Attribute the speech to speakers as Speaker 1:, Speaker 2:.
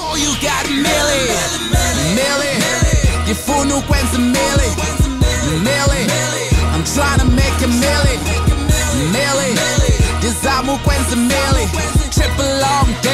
Speaker 1: Oh, you got Millie, Millie, you fool no Gwen's a Millie, Millie, I'm trying to make a Millie, Millie, this album Gwen's a Millie, triple long day.